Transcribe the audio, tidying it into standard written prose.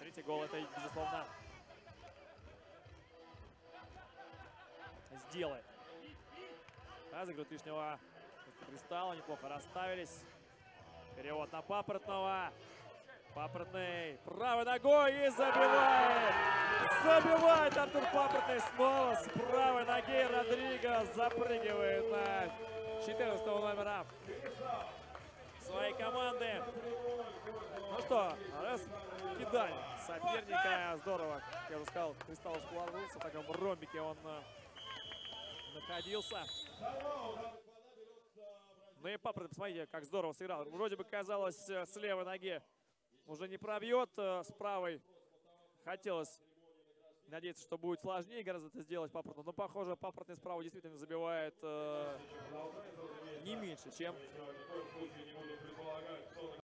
Третий гол это, безусловно, сделает. Разыгрывает лишнего Кристалла. Неплохо расставились. Перевод на Папоротного. Папоротный правой ногой и забивает. Забивает Артур Папоротный снова с правой ноги. Родриго запрыгивает на 14 номера своей команды. Ну что, раскидали соперника. Здорово, как я уже сказал, Кристалл сложился. В таком ромбике он находился. Ну и Папоротный, посмотрите, как здорово сыграл. Вроде бы казалось, с левой ноги уже не пробьет, с правой хотелось надеяться, что будет сложнее гораздо это сделать Папоротному. Но, похоже, Папоротный справа действительно забивает не меньше, чем